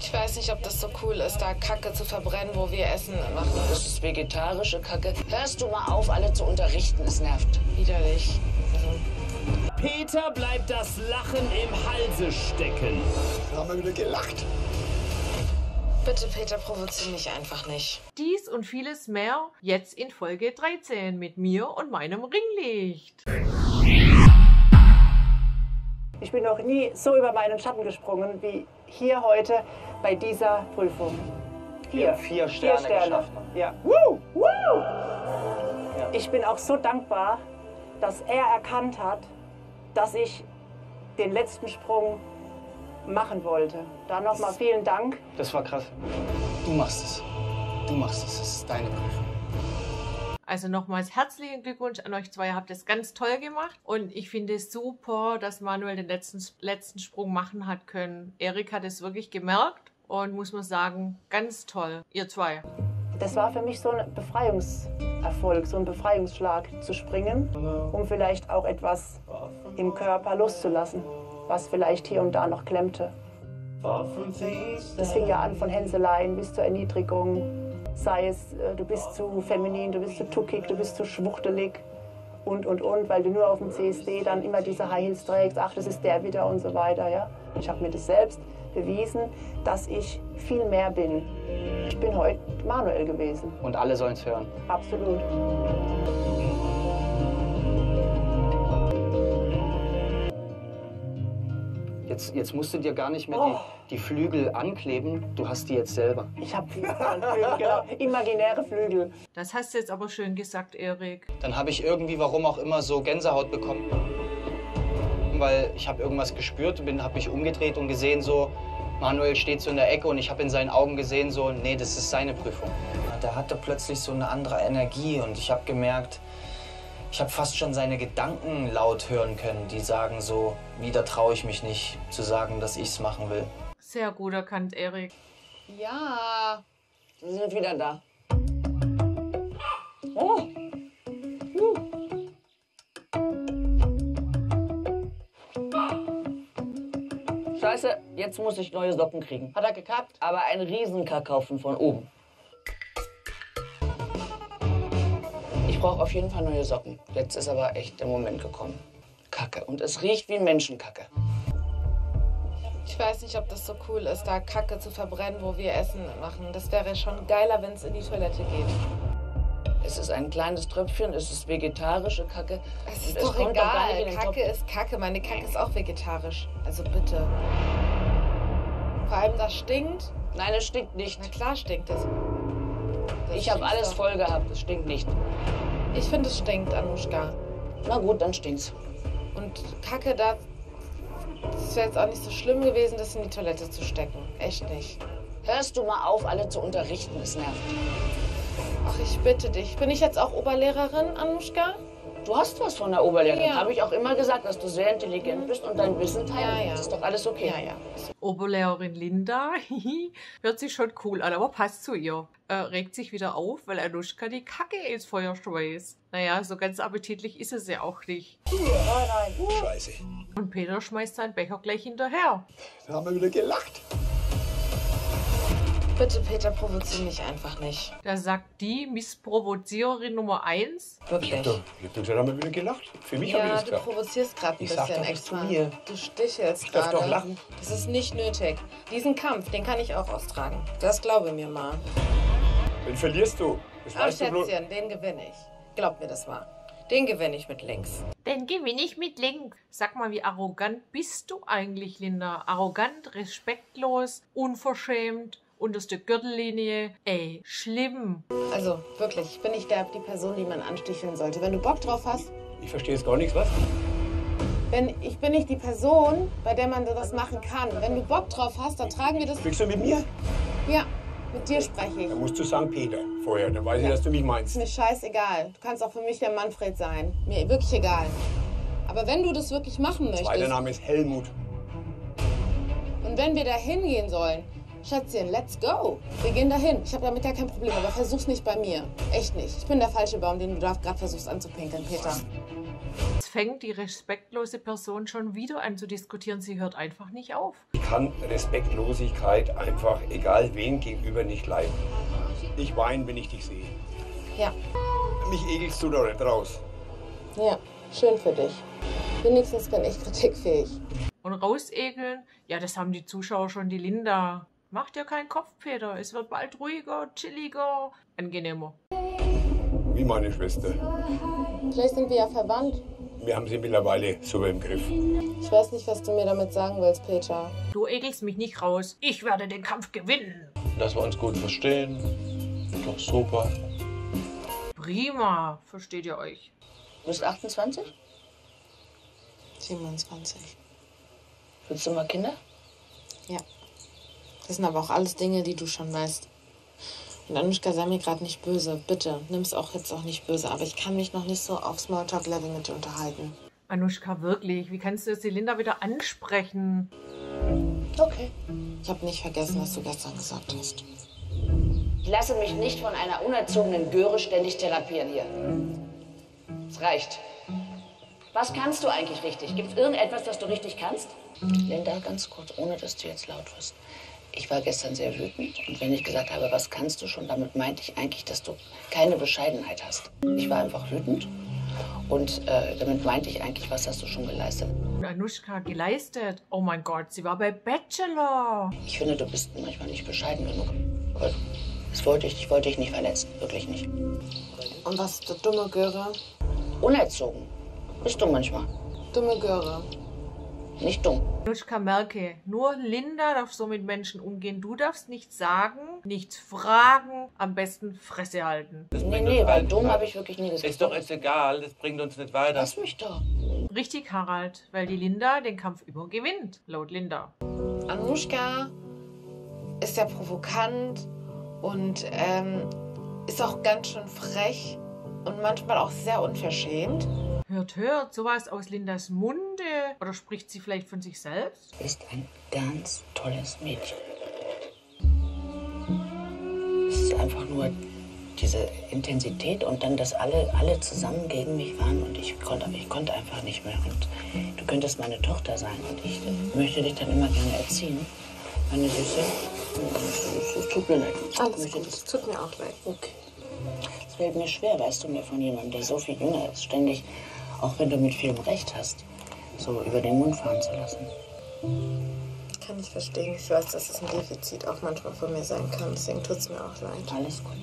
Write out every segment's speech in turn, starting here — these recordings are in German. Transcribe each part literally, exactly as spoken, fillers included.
Ich weiß nicht, ob das so cool ist, da Kacke zu verbrennen, wo wir Essen machen. Das ist vegetarische Kacke. Hörst du mal auf, alle zu unterrichten? Es nervt. Widerlich. Also. Peter bleibt das Lachen im Halse stecken. Da haben wir wieder gelacht. Bitte, Peter, provoziere mich einfach nicht. Dies und vieles mehr jetzt in Folge dreizehn mit mir und meinem Ringlicht. Ich bin noch nie so über meinen Schatten gesprungen wie hier heute bei dieser Prüfung. Hier. Vier Sterne, Vier Sterne. geschafft. Ja. Woo! Woo! Ja. Ich bin auch so dankbar, dass er erkannt hat, dass ich den letzten Sprung machen wollte. Da nochmal vielen Dank. Das war krass. Du machst es. Du machst es. Das ist deine Prüfung. Also nochmals herzlichen Glückwunsch an euch zwei. Ihr habt das ganz toll gemacht. Und ich finde es super, dass Manuel den letzten, letzten Sprung machen hat können. Erik hat es wirklich gemerkt und muss man sagen, ganz toll. Ihr zwei. Das war für mich so ein Befreiungserfolg, so ein Befreiungsschlag zu springen, um vielleicht auch etwas im Körper loszulassen, was vielleicht hier und da noch klemmte. Das fing ja an von Hänseleien bis zur Erniedrigung. Sei es, du bist zu feminin, du bist zu tuckig, du bist zu schwuchtelig und, und, und, weil du nur auf dem C S D dann immer diese High Heels trägst, ach, das ist der wieder und so weiter. Ja? Ich habe mir das selbst bewiesen, dass ich viel mehr bin. Ich bin heute Manuel gewesen. Und alle sollen es hören. Absolut. Jetzt, jetzt musst du dir gar nicht mehr Oh. die, die Flügel ankleben, du hast die jetzt selber. Ich habe Flügel, genau, imaginäre Flügel. Das hast du jetzt aber schön gesagt, Erik. Dann habe ich irgendwie, warum auch immer, so Gänsehaut bekommen. Weil ich habe irgendwas gespürt, habe mich umgedreht und gesehen, so, Manuel steht so in der Ecke und ich habe in seinen Augen gesehen, so, nee, das ist seine Prüfung. Der hatte plötzlich so eine andere Energie und ich habe gemerkt, ich habe fast schon seine Gedanken laut hören können, die sagen so, wieder traue ich mich nicht zu sagen, dass ich es machen will. Sehr gut erkannt, Erik. Ja. Sie sind wieder da. Oh. Scheiße, jetzt muss ich neue Socken kriegen. Hat er gekappt? Aber einen Riesenkackhaufen von oben. Ich brauche auf jeden Fall neue Socken. Jetzt ist aber echt der Moment gekommen. Kacke. Und es riecht wie Menschenkacke. Ich weiß nicht, ob das so cool ist, da Kacke zu verbrennen, wo wir Essen machen. Das wäre schon geiler, wenn es in die Toilette geht. Es ist ein kleines Tröpfchen, es ist vegetarische Kacke. Es ist Und doch kommt gar nicht egal. in den Kacke Topf. ist Kacke. Meine Kacke ist auch vegetarisch. Also bitte. Vor allem, das stinkt. Nein, es stinkt nicht. Na klar stinkt es. Das Ich habe stinkt alles doch. voll gehabt, es stinkt nicht. Ich finde, es stinkt, Anuschka. Na gut, dann stinkt's. Und Kacke, da. Es wäre jetzt auch nicht so schlimm gewesen, das in die Toilette zu stecken. Echt nicht. Hörst du mal auf, alle zu unterrichten, es nervt. Ach, ich bitte dich. Bin ich jetzt auch Oberlehrerin, Anuschka? Du hast was von der Oberlehrerin. Ja. Habe ich auch immer gesagt, dass du sehr intelligent bist und dein Wissen teilst. Ja, ja. Das ist doch alles okay. Ja, ja. Oberlehrerin Linda, hört sich schon cool an, aber passt zu ihr. Äh, regt sich wieder auf, weil Anuschka die Kacke ins Feuer schmeißt. Naja, so ganz appetitlich ist es ja auch nicht. Scheiße. Und Peter schmeißt seinen Becher gleich hinterher. Da haben wir wieder gelacht. Bitte, Peter, provoziere mich einfach nicht. Da sagt die Missprovoziererin Nummer eins. Wirklich. Ich hab doch gesagt, haben wir wieder gelacht. Für mich habe ich Ja, das du gehabt. provozierst gerade ein Ich sag bisschen doch nichts extra. zu mir. Du stichelst Ich darf gerade. doch lachen. Das ist nicht nötig. Diesen Kampf, den kann ich auch austragen. Das glaube mir mal. Den verlierst du. Das Ach, weißt du bloß. Schätzchen, den gewinne ich. Glaub mir das mal. Den gewinne ich mit links. Den gewinne ich mit Link. Sag mal, wie arrogant bist du eigentlich, Linda? Arrogant, respektlos, unverschämt, unterste Gürtellinie. Ey, schlimm. Also, wirklich, ich bin nicht der, die Person, die man ansticheln sollte. Wenn du Bock drauf hast, Ich verstehe jetzt gar nichts, was? wenn ich bin nicht die Person, bei der man das machen kann. Wenn du Bock drauf hast, dann tragen wir das. Sprichst du mit mir? Ja, mit dir spreche ich. Dann musst du sagen Peter vorher. Dann weiß ich, dass du mich meinst. Ist mir scheißegal. Du kannst auch für mich der Manfred sein. Mir wirklich egal. Aber wenn du das wirklich machen möchtest Zweiter Name ist Helmut. und wenn wir da hingehen sollen, Schätzchen, let's go. Wir gehen dahin. Ich habe damit gar kein Problem, aber versuch's nicht bei mir. Echt nicht. Ich bin der falsche Baum, den du da gerade versuchst anzupinkeln, Peter. Jetzt fängt die respektlose Person schon wieder an zu diskutieren. Sie hört einfach nicht auf. Ich kann Respektlosigkeit einfach, egal wem gegenüber, nicht leiden. Ich weine, wenn ich dich sehe. Ja. Mich ekelst du da nicht raus. Ja, schön für dich. Wenigstens bin ich kritikfähig. Und rausekeln, ja, das haben die Zuschauer schon, die Linda. Mach dir keinen Kopf, Peter. Es wird bald ruhiger, chilliger, angenehmer. Wie meine Schwester. Vielleicht sind wir ja verwandt. Wir haben sie mittlerweile super im Griff. Ich weiß nicht, was du mir damit sagen willst, Peter. Du ekelst mich nicht raus. Ich werde den Kampf gewinnen. Dass wir uns gut verstehen. Doch super. Prima, versteht ihr euch? Du bist achtundzwanzig? siebenundzwanzig. Willst du mal Kinder? Ja. Das sind aber auch alles Dinge, die du schon weißt. Und Anushka, sei mir gerade nicht böse. Bitte, nimm's auch jetzt auch nicht böse. Aber ich kann mich noch nicht so auf Smalltalk-Level mit dir unterhalten. Anushka, wirklich? Wie kannst du jetzt die Linda wieder ansprechen? Okay. Ich habe nicht vergessen, was du gestern gesagt hast. Ich lasse mich nicht von einer unerzogenen Göre ständig therapieren hier. Es reicht. Was kannst du eigentlich richtig? Gibt es irgendetwas, das du richtig kannst? Linda, ganz kurz, ohne dass du jetzt laut wirst. Ich war gestern sehr wütend und wenn ich gesagt habe, was kannst du schon, damit meinte ich eigentlich, dass du keine Bescheidenheit hast. Ich war einfach wütend und äh, damit meinte ich eigentlich, was hast du schon geleistet. Und Anushka geleistet? Oh mein Gott, sie war bei Bachelor. Ich finde, du bist manchmal nicht bescheiden genug. Aber das wollte ich, ich wollte dich nicht verletzen, wirklich nicht. Und was ist der dumme Göre? Unerzogen. Bist du manchmal. Dumme Göre. Nicht dumm. Anushka, merke, nur Linda darf so mit Menschen umgehen. Du darfst nichts sagen, nichts fragen, am besten Fresse halten. Nee, nee, weil dumm habe ich wirklich nie gesagt. Ist doch jetzt egal, das bringt uns nicht weiter. Lass mich doch. Richtig, Harald, weil die Linda den Kampf immer gewinnt, laut Linda. Anushka ist ja provokant und ähm, ist auch ganz schön frech und manchmal auch sehr unverschämt. Hört, hört, sowas aus Lindas Munde. Oder spricht sie vielleicht von sich selbst? Du bist ein ganz tolles Mädchen. Es ist einfach nur diese Intensität und dann, dass alle, alle zusammen gegen mich waren und ich konnte, ich konnte einfach nicht mehr. Und du könntest meine Tochter sein und ich möchte dich dann immer gerne erziehen. Meine Süße, es tut mir leid. Alles gut, es tut mir auch leid. Okay. Es fällt mir schwer, weißt du, mir von jemandem, der so viel jünger ist, ständig, auch wenn du mit vielem Recht hast, so über den Mund fahren zu lassen. Kann ich verstehen. Ich weiß, dass es ein Defizit auch manchmal von mir sein kann. Deswegen tut es mir auch leid. Alles gut.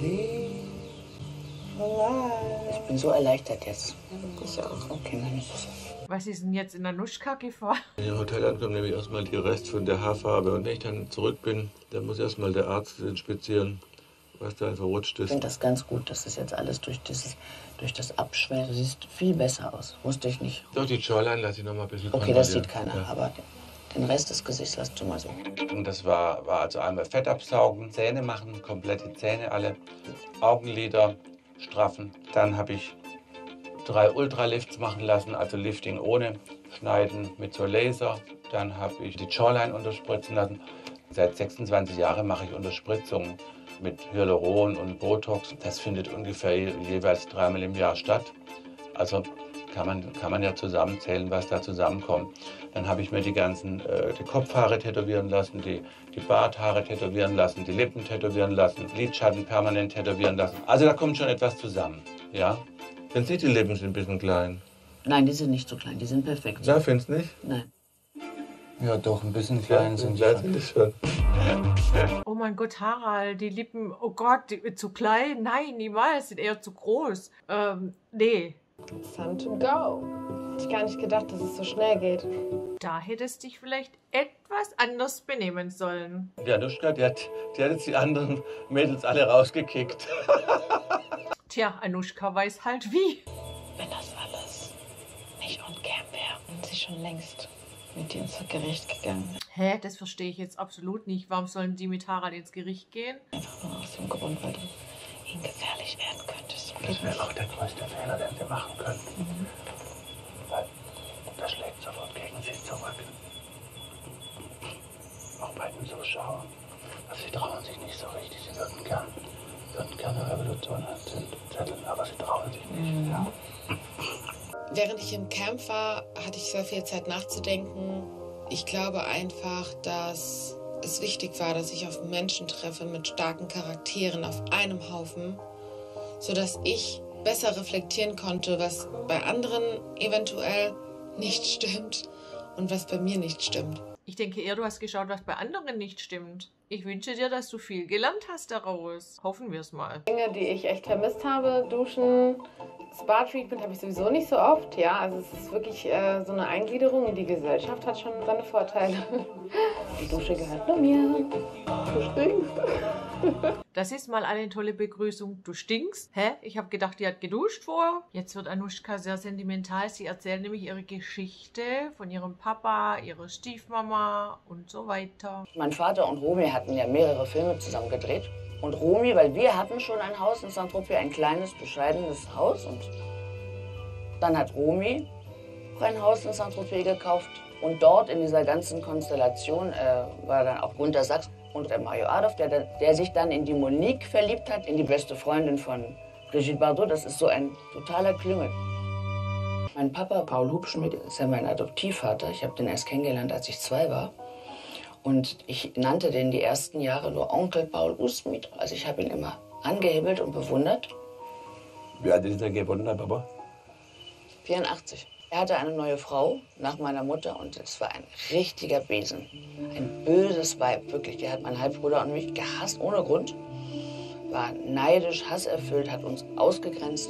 Ich bin so erleichtert jetzt. Ich auch. Okay, meine Süße. Was ist denn jetzt in Anushka Gefahr? Wenn ich im Hotel ankomme, nehme ich erstmal die Rest von der Haarfarbe. Und wenn ich dann zurück bin, dann muss erstmal der Arzt inspizieren, was da verrutscht ist. Ich finde das ganz gut, dass das jetzt alles durch, dieses, durch das Abschwellen, du siehst viel besser aus. Wusste ich nicht. Doch, die Jawline lasse ich noch mal ein bisschen Okay, das sieht kontrollieren. keiner, Ja. aber den Rest des Gesichts lässt du mal so. Und das war, war also einmal Fett absaugen, Zähne machen, komplette Zähne alle, Augenlider straffen. Dann habe ich drei Ultralifts machen lassen, also Lifting ohne Schneiden mit so Laser. Dann habe ich die Jawline unterspritzen lassen. Seit sechsundzwanzig Jahren mache ich Unterspritzungen mit Hyaluron und Botox. Das findet ungefähr je, jeweils dreimal im Jahr statt. Also kann man, kann man ja zusammenzählen, was da zusammenkommt. Dann habe ich mir die ganzen äh, die Kopfhaare tätowieren lassen, die, die Barthaare tätowieren lassen, die Lippen tätowieren lassen, Lidschatten permanent tätowieren lassen. Also da kommt schon etwas zusammen, ja. Dann sind die Lippen sind ein bisschen klein. Nein, die sind nicht so klein, die sind perfekt. Na, findest du nicht? Nein. Ja, doch, ein bisschen klein sind die. Ja, sind die schon. Oh mein Gott, Harald, die Lippen, oh Gott, die, zu klein? Nein, niemals, sind eher zu groß. Ähm, nee. Time to go. Hätte ich gar nicht gedacht, dass es so schnell geht. Da hättest du dich vielleicht etwas anders benehmen sollen. Die Anushka, die hat, die hat jetzt die anderen Mädels alle rausgekickt. Tja, Anushka weiß halt wie. Wenn das alles nicht ungern wäre und sie schon längst mit dir ins Gericht gegangen. Hä, das verstehe ich jetzt absolut nicht. Warum sollen die mit Harald ins Gericht gehen? Einfach nur aus dem Grund, weil du ihnen gefährlich werden könntest. Das wäre auch der größte Fehler, den wir machen können. Mhm. Weil das schlägt sofort gegen sie zurück. Auch bei den Zuschauern. Sie trauen sich nicht so richtig. Sie würden gern, würden gerne Revolution zetteln, aber sie trauen sich nicht. Mhm. Ja. Während ich im Camp war, hatte ich sehr viel Zeit nachzudenken. Ich glaube einfach, dass es wichtig war, dass ich auf Menschen treffe mit starken Charakteren auf einem Haufen, sodass ich besser reflektieren konnte, was bei anderen eventuell nicht stimmt und was bei mir nicht stimmt. Ich denke eher, du hast geschaut, was bei anderen nicht stimmt. Ich wünsche dir, dass du viel gelernt hast daraus. Hoffen wir es mal. Dinge, die ich echt vermisst habe, Duschen, Spa-Treatment habe ich sowieso nicht so oft. Ja, also es ist wirklich äh, so eine Eingliederung in die Gesellschaft, hat schon seine Vorteile. Die Dusche gehört nur mir. Du stinkst. Das ist mal eine tolle Begrüßung. Du stinkst? Hä? Ich habe gedacht, die hat geduscht vorher. Jetzt wird Anuschka sehr sentimental. Sie erzählt nämlich ihre Geschichte von ihrem Papa, ihrer Stiefmama und so weiter. Mein Vater und Romy hatten ja mehrere Filme zusammen gedreht. Und Romy, weil wir hatten schon ein Haus in Saint-Tropez, ein kleines, bescheidenes Haus. Und dann hat Romy auch ein Haus in Saint-Tropez gekauft. Und dort in dieser ganzen Konstellation äh, war dann auch Gunter Sachs und der Mario Adolf, der, der sich dann in die Monique verliebt hat, in die beste Freundin von Brigitte Bardot. Das ist so ein totaler Klüngel. Mein Papa, Paul Hubschmidt, ist ja mein Adoptivvater. Ich habe den erst kennengelernt, als ich zwei war. Und ich nannte den die ersten Jahre nur Onkel Paul Hubschmidt. Also ich habe ihn immer angehimmelt und bewundert. Wie alt ist er geworden, dein Papa? vierundachtzig. Er hatte eine neue Frau nach meiner Mutter und es war ein richtiger Besen. Ein böses Weib, wirklich. Die hat meinen Halbbruder und mich gehasst, ohne Grund. War neidisch, hasserfüllt, hat uns ausgegrenzt.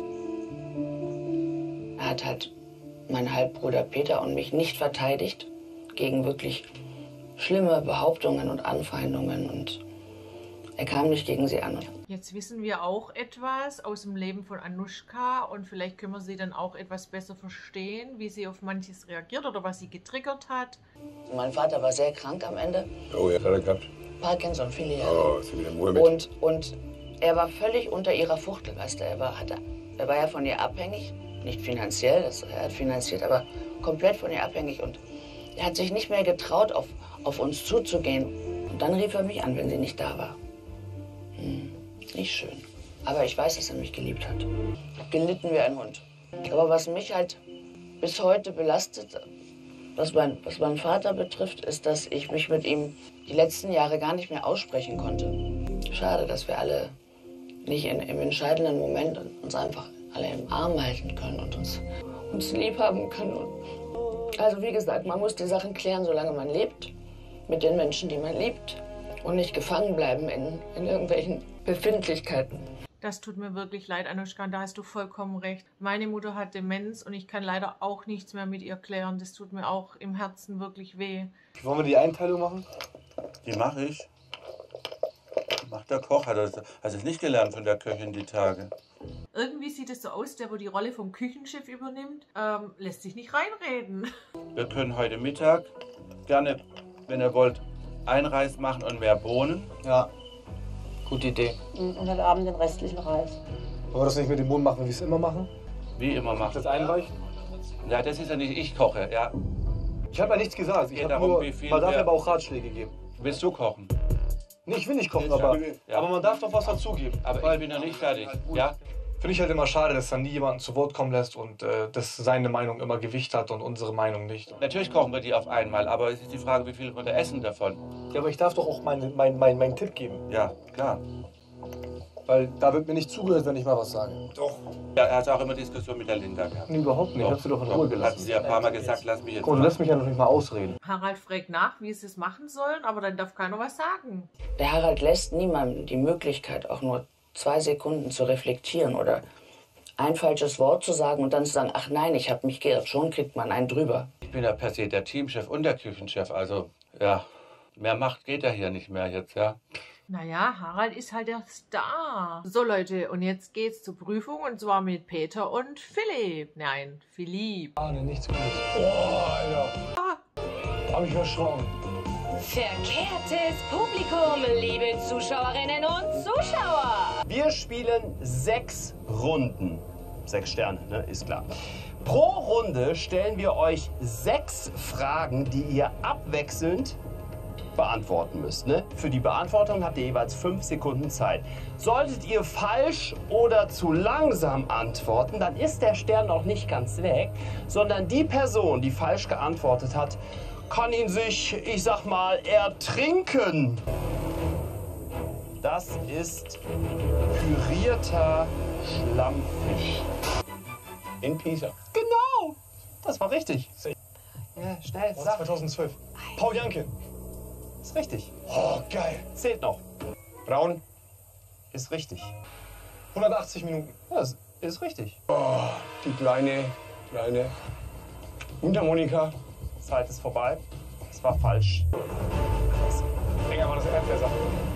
Er hat halt meinen Halbbruder Peter und mich nicht verteidigt gegen wirklich schlimme Behauptungen und Anfeindungen. Und er kam nicht gegen sie an. Jetzt wissen wir auch etwas aus dem Leben von Anuschka und vielleicht können wir sie dann auch etwas besser verstehen, wie sie auf manches reagiert oder was sie getriggert hat. Mein Vater war sehr krank am Ende. Oh ja, hat er gehabt. Parkinson, viele Jahre. Oh, ist wieder Mohammed. Und, und er war völlig unter ihrer Fuchtel, weißt du. Er war, hatte, er war ja von ihr abhängig, nicht finanziell, das, er hat finanziert, aber komplett von ihr abhängig. Und er hat sich nicht mehr getraut, auf, auf uns zuzugehen. Und dann rief er mich an, wenn sie nicht da war. Hm, nicht schön. Aber ich weiß, dass er mich geliebt hat. Gelitten wie ein Hund. Aber was mich halt bis heute belastet, was mein, was meinen Vater betrifft, ist, dass ich mich mit ihm die letzten Jahre gar nicht mehr aussprechen konnte. Schade, dass wir alle nicht in, im entscheidenden Moment uns einfach alle im Arm halten können und uns, uns lieb haben können. Also wie gesagt, man muss die Sachen klären, solange man lebt, mit den Menschen, die man liebt und nicht gefangen bleiben in, in irgendwelchen Befindlichkeiten. Das tut mir wirklich leid, Anuschka, da hast du vollkommen recht. Meine Mutter hat Demenz und ich kann leider auch nichts mehr mit ihr klären. Das tut mir auch im Herzen wirklich weh. Wollen wir die Einteilung machen? Die mache ich. Macht der Koch, hat er also es nicht gelernt von der Köchin die Tage. Irgendwie sieht es so aus, der, wo die Rolle vom Küchenchef übernimmt, ähm, lässt sich nicht reinreden. Wir können heute Mittag gerne, wenn ihr wollt, Einreis machen und mehr Bohnen. Ja, gute Idee. Und heute Abend den restlichen Reis. Wollen wir das nicht mit dem Bohnen machen, wie wir es immer machen? Wie immer machen. Das einreichen? Ja, das ist ja nicht ich koche, ja. Ich habe ja nichts gesagt. Ich habe nur, man darf aber auch Ratschläge geben. Willst du kochen? Nee, ich will nicht kochen, aber, ja. aber man darf doch was dazugeben. Aber ich bin noch nicht fertig, ja? Finde ich halt immer schade, dass dann nie jemanden zu Wort kommen lässt und äh, dass seine Meinung immer Gewicht hat und unsere Meinung nicht. Natürlich kochen wir die auf einmal, aber es ist die Frage, wie viel wir essen davon. Ja, aber ich darf doch auch meinen mein, mein, mein Tipp geben. Ja, klar. Weil da wird mir nicht zugehört, wenn ich mal was sage. Doch. Ja, er hat auch immer Diskussion mit der Linda gehabt. Nee, überhaupt nicht. Ich hab sie doch in Ruhe gelassen. Hat sie ja ein paar Mal gesagt, lass mich jetzt Komm, du lässt mich ja noch nicht mal ausreden. Harald fragt nach, wie sie es machen sollen, aber dann darf keiner was sagen. Der Harald lässt niemandem die Möglichkeit, auch nur zwei Sekunden zu reflektieren oder ein falsches Wort zu sagen und dann zu sagen, ach nein, ich habe mich geirrt. Schon kriegt man einen drüber. Ich bin ja per se der Teamchef und der Küchenchef, also ja, mehr Macht geht ja hier nicht mehr jetzt, ja. Naja, Harald ist halt der Star. So Leute, und jetzt geht's zur Prüfung und zwar mit Peter und Philipp. Nein, Philipp. Ah, ne, nichts Gutes. Oh, Alter. Ah. Hab ich erschrocken. Verkehrtes Publikum, liebe Zuschauerinnen und Zuschauer. Wir spielen sechs Runden. Sechs Sterne, ne? Ist klar. Pro Runde stellen wir euch sechs Fragen, die ihr abwechselnd beantworten müsst. Ne? Für die Beantwortung habt ihr jeweils fünf Sekunden Zeit. Solltet ihr falsch oder zu langsam antworten, dann ist der Stern noch nicht ganz weg, sondern die Person, die falsch geantwortet hat, kann ihn sich, ich sag mal, ertrinken. Das ist pürierter Schlammfisch. In Pisa. Genau, das war richtig. Ja, schnell, sag. zweitausendzwölf. Paul Janke. Ist richtig. Oh, geil. Zählt noch. Braun. Ist richtig. hundertachtzig Minuten. Ja, das ist richtig. Oh, die kleine, kleine Mundharmonika. Zeit ist vorbei. Es war falsch. Länger war das Erdbeersache.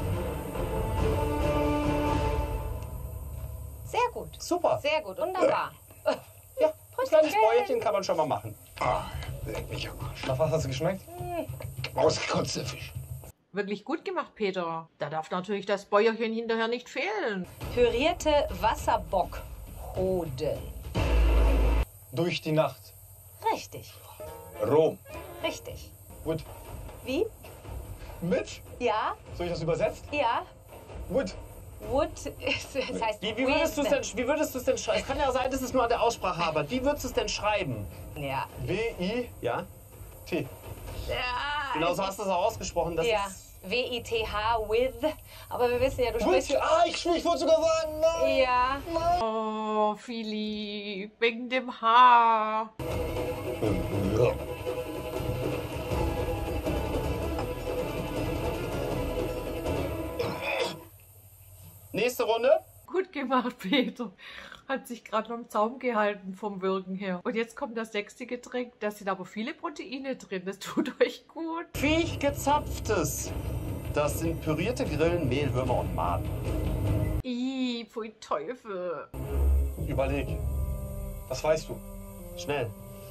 Sehr gut. Super. Sehr gut. Wunderbar. Ja, ein kleines Bäuerchen kann man schon mal machen. Ah, leck mich am Arsch. Nach was hat es geschmeckt? Ausgekotzter Fisch. Wirklich gut gemacht, Peter. Da darf natürlich das Bäuerchen hinterher nicht fehlen. Pürierte Wasserbockhoden. Durch die Nacht. Richtig. Rom. Richtig. Wood. Wie? Mit? Ja. Soll ich das übersetzt? Ja. Wood. Wood ist, das heißt Wie, wie würdest du es denn, wie würdest du es denn schreiben? Es kann ja sein, dass es nur an der Aussprache hapert. Wie würdest du es denn schreiben? Ja. W I Ja? T. Ja. Genau so hast du es auch ausgesprochen. Das Ja. ist W I T H, with. Aber wir wissen ja, du Wood. sprichst... Ah, ich, ich wollte sogar sagen. Nein. Ja. Oh, Philipp, wegen dem Haar. Ja. nächste Runde. Gut gemacht, Peter. Hat sich gerade noch im Zaum gehalten vom Wirken her. Und jetzt kommt das sechste Getränk. Da sind aber viele Proteine drin. Das tut euch gut. Viechgezapftes. Das sind pürierte Grillen, Mehlwürmer und Maden. Ih, pfui Teufel. Überleg. Was weißt du? Schnell.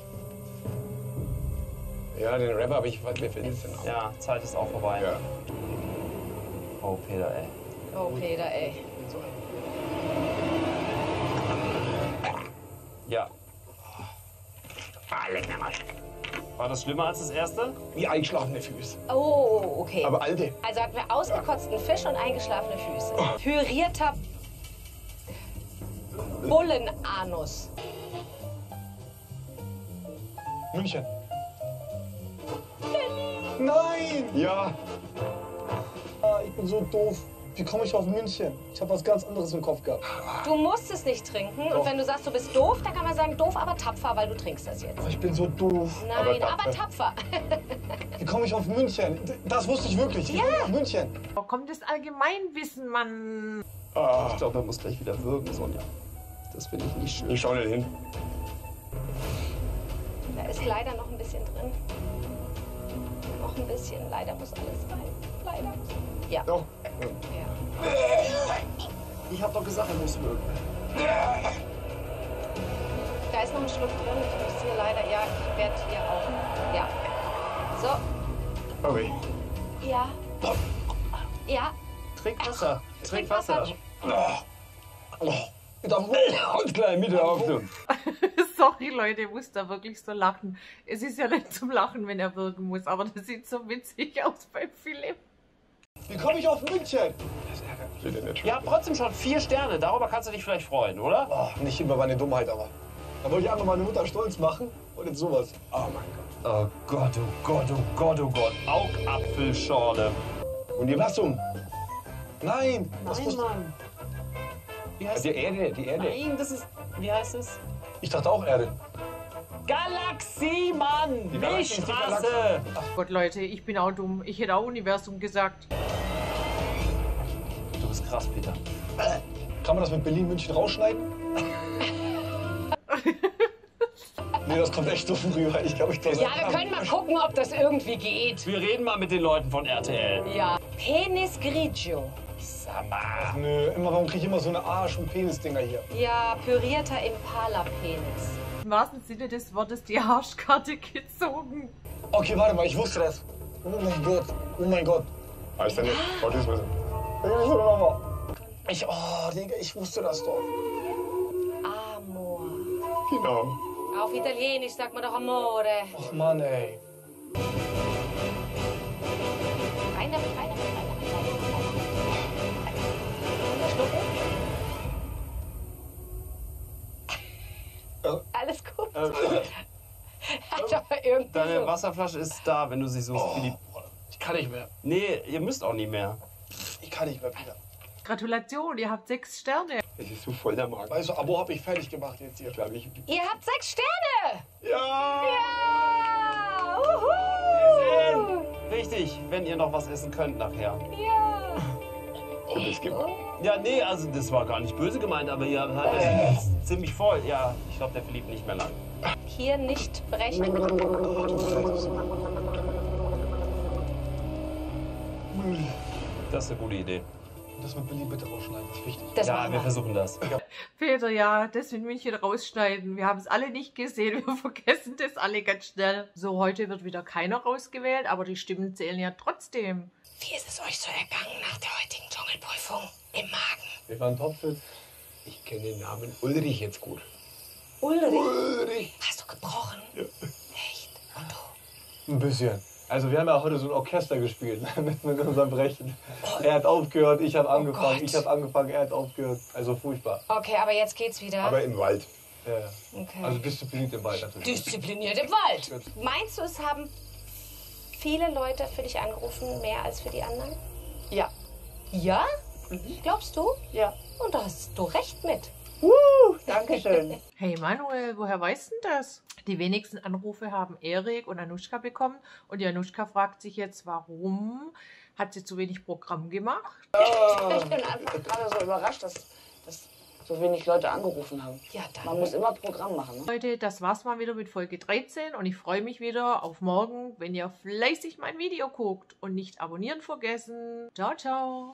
Ja, den Rapper habe ich, mir fällt es denn auf. Ja, Zeit ist auch vorbei. Ja. Oh, Peter, ey. Oh, Peter, ey. Ja. War das schlimmer als das erste? Wie eingeschlafene Füße. Oh, okay. Aber alte. Also hatten wir ausgekotzten Fisch und eingeschlafene Füße. Pürierter Bullenanus. München. Nein! Ja. Ah, ich bin so doof. Wie komme ich auf München? Ich habe was ganz anderes im Kopf gehabt. Du musst es nicht trinken. Doch. Und wenn du sagst, du bist doof, dann kann man sagen, doof, aber tapfer, weil du trinkst das jetzt. Aber ich bin so doof. Nein, aber tapfer. Wie komme ich auf München? Das wusste ich wirklich. Wie komme ich auf München? Wo kommt das Allgemeinwissen, Mann? Ah. Ich glaube, er muss gleich wieder würgen, Sonja. Das finde ich nicht schön. Ich schau nicht hin. Da ist leider noch ein bisschen drin. Noch ein bisschen. Leider muss alles rein. Leider. Ja. Doch. Ja. Ich habe doch gesagt, er muss würgen. Da ist noch ein Schluck drin. Ich muss hier leider. Ja, ich werde hier auch. Ja. So. Okay. Ja. Ja. Trink Wasser. Trink Wasser. Und gleich mit auf. Sorry, Leute, ich muss da wirklich so lachen. Es ist ja nicht zum Lachen, wenn er wirken muss, aber das sieht so witzig aus bei Philipp. Wie komme ich auf München? Ihr habt trotzdem schon vier Sterne. Darüber kannst du dich vielleicht freuen, oder? Oh, nicht über meine Dummheit, aber. Da wollte ich einfach meine Mutter stolz machen und jetzt sowas. Oh mein Gott. Oh Gott, oh Gott, oh Gott, oh Gott. Augapfelschorle. Und die Lassung. Nein! Nein, Mann. Wie heißt Die Erde, die Erde. Nein, das ist... Wie heißt es? Ich dachte auch Erde. Galaxie, Mann! Die Galaxie ist die Milchstraße! Ach Gott, Leute, ich bin auch dumm. Ich hätte auch Universum gesagt. Du bist krass, Peter. Kann man das mit Berlin-München rausschneiden? Nee, das kommt echt so früh rein. Ich glaube, ich Ja, wir können mal gucken, ob das irgendwie geht. Wir reden mal mit den Leuten von R T L. Ja. Penis grigio. Sag mal. Ach nö, immer, warum kriege ich immer so eine Arsch- und Penis-Dinger hier? Ja, pürierter Impala-Penis. Im wahrsten Sinne des Wortes die Arschkarte gezogen. Okay, warte mal, ich wusste das. Oh mein Gott, oh mein Gott. Heißt ja nicht. Wollte ich wissen. Ich, oh, Digga, ich wusste das doch. Amor. Genau. Auf Italienisch sagt man doch Amore. Ach Mann, ey. Deine Wasserflasche ist da, wenn du sie suchst, Philipp. Ich kann nicht mehr. Nee, ihr müsst auch nicht mehr. Ich kann nicht mehr, Peter. Gratulation, ihr habt sechs Sterne. Es ist so voll der Magen. Weißt du, Abo habe ich fertig gemacht jetzt hier. Glaub ich. Ihr habt sechs Sterne! Ja! Ja! Uhu! Richtig, wenn ihr noch was essen könnt nachher. Ja! Und es gibt. Ja, nee, also das war gar nicht böse gemeint, aber ihr habt es ziemlich voll. Ja, ich glaube, der Philipp nicht mehr lang. Hier nicht brechen. Das ist eine gute Idee. Das mit Billy bitte rausschneiden, das ist wichtig. Das ja, machen wir wir. versuchen das. Peter, ja, das in München rausschneiden. Wir haben es alle nicht gesehen. Wir vergessen das alle ganz schnell. So, heute wird wieder keiner rausgewählt, aber die Stimmen zählen ja trotzdem. Wie ist es euch so ergangen nach der heutigen Dschungelprüfung? Im Magen. Wir waren topfit. Ich kenne den Namen Ulrich jetzt gut. Ulrich? Ulrich. Hast du gebrochen? Ja. Echt? Und du? Ein bisschen. Also wir haben ja heute so ein Orchester gespielt mit, mit unserem Brechen. Er hat aufgehört, ich habe angefangen, Gott. ich habe angefangen, er hat aufgehört. Also furchtbar. Okay, aber jetzt geht's wieder. Aber im Wald. Ja, ja. Okay. Also diszipliniert im Wald natürlich. Diszipliniert im Wald. Meinst du, es haben viele Leute für dich angerufen, mehr als für die anderen? Ja. Ja? Glaubst du? Ja. Und da hast du recht mit. Uh, Dankeschön. Hey Manuel, woher weißt du das? Die wenigsten Anrufe haben Erik und Anushka bekommen. Und die Anushka fragt sich jetzt, warum hat sie zu wenig Programm gemacht? Ich bin einfach gerade so überrascht, dass, dass so wenig Leute angerufen haben. Ja, dann. Man muss immer Programm machen. Ne? Leute, das war's mal wieder mit Folge dreizehn und ich freue mich wieder auf morgen, wenn ihr fleißig mein Video guckt und nicht abonnieren vergessen. Ciao, ciao.